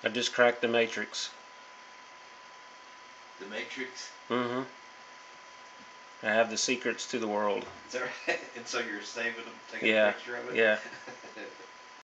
I just cracked the matrix. The Matrix? Mm-hmm. I have the secrets to the world. Is that right? And so you're saving them, taking a Yeah, picture of it? yeah.